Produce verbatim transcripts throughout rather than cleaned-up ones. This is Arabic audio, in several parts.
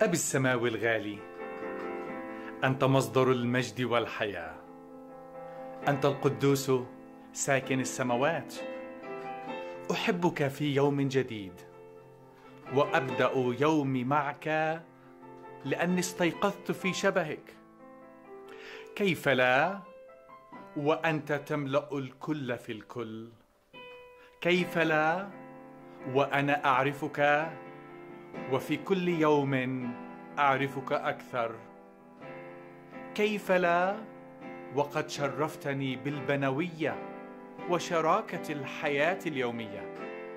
أبي السماوي الغالي، أنت مصدر المجد والحياة، أنت القدوس ساكن السماوات. أحبك في يوم جديد، وأبدأ يومي معك لأني استيقظت في شبهك. كيف لا وأنت تملأ الكل في الكل؟ كيف لا وأنا أعرفك، وفي كل يوم أعرفك أكثر؟ كيف لا وقد شرفتني بالبنوية وشراكة الحياة اليومية.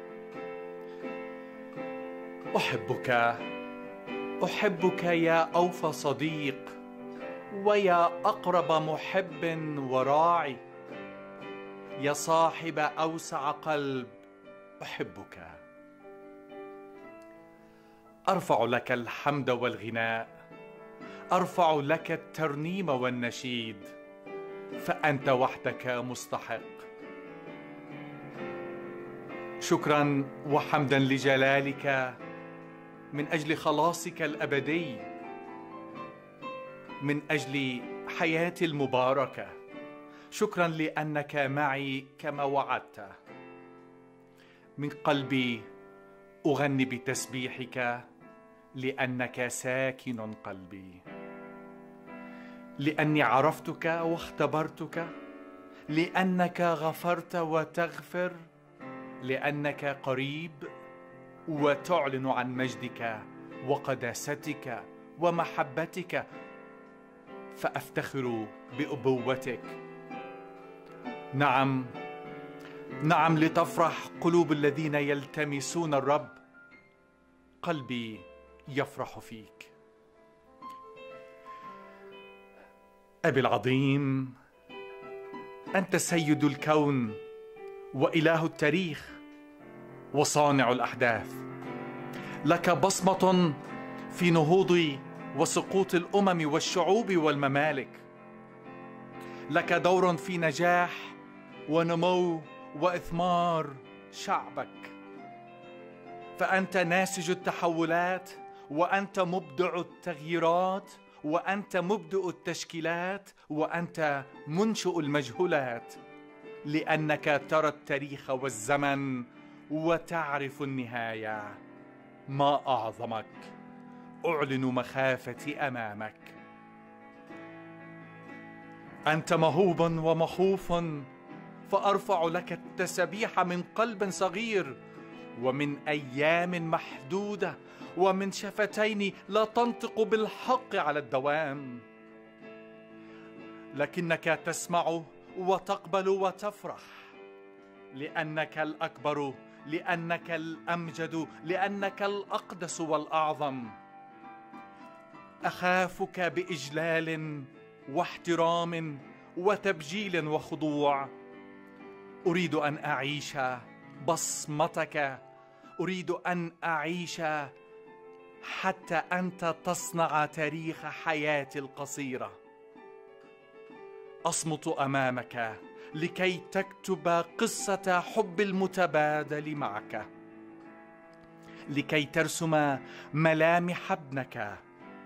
أحبك، أحبك يا أوفى صديق ويا أقرب محب وراعي، يا صاحب أوسع قلب. أحبك. أرفع لك الحمد والغناء، أرفع لك الترنيم والنشيد، فأنت وحدك مستحق. شكرا وحمدا لجلالك من أجل خلاصك الأبدي، من أجل حياتي المباركة. شكرا لأنك معي كما وعدت. من قلبي أغني بتسبيحك، لأنك ساكن قلبي، لأني عرفتك واختبرتك، لأنك غفرت وتغفر، لأنك قريب وتعلن عن مجدك وقداستك ومحبتك، فأفتخر بأبوتك. نعم نعم، لتفرح قلوب الذين يلتمسون الرب. قلبي يفرح فيك. أبي العظيم، أنت سيد الكون وإله التاريخ وصانع الأحداث. لك بصمة في نهوض وسقوط الأمم والشعوب والممالك. لك دور في نجاح ونمو وإثمار شعبك. فأنت ناسج التحولات، وأنت مبدع التغييرات، وأنت مبدع التشكيلات، وأنت منشئ المجهولات، لأنك ترى التاريخ والزمن وتعرف النهاية. ما أعظمك، أعلن مخافتي أمامك. أنت مهوب ومخوف، فأرفع لك التسبيح من قلب صغير، ومن أيام محدودة، ومن شفتين لا تنطق بالحق على الدوام. لكنك تسمع وتقبل وتفرح، لأنك الأكبر، لأنك الأمجد، لأنك الأقدس والأعظم. أخافك بإجلال واحترام وتبجيل وخضوع. أريد أن أعيش بصمتك، أريد أن أعيش حتى أنت تصنع تاريخ حياتي القصيرة. أصمت أمامك لكي تكتب قصة حب المتبادل معك، لكي ترسم ملامح ابنك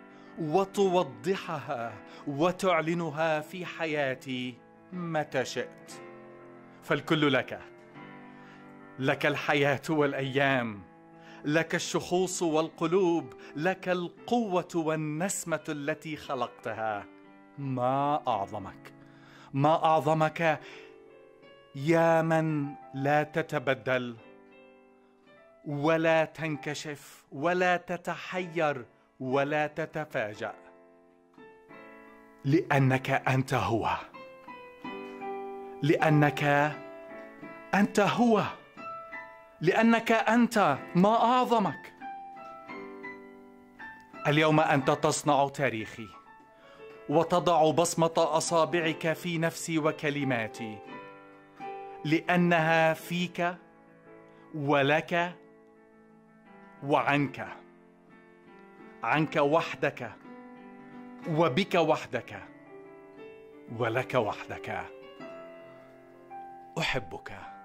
وتوضحها وتعلنها في حياتي متى شئت. فالكل لك، لك الحياة والأيام، لك الشخوص والقلوب، لك القوة والنسمة التي خلقتها. ما أعظمك، ما أعظمك يا من لا تتبدل ولا تنكشف ولا تتحير ولا تتفاجأ، لأنك أنت هو، لأنك أنت هو، لأنك أنت. ما أعظمك. اليوم أنت تصنع تاريخي، وتضع بصمة أصابعك في نفسي وكلماتي، لأنها فيك ولك وعنك، عنك وحدك وبك وحدك ولك وحدك. أحبك.